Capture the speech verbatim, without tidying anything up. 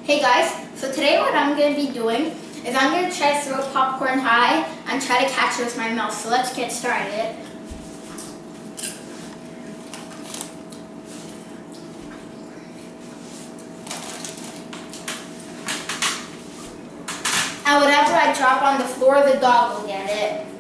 Hey guys, so today what I'm going to be doing is I'm going to try to throw popcorn high and try to catch it with my mouth. So let's get started. And whatever I drop on the floor, the dog will get it.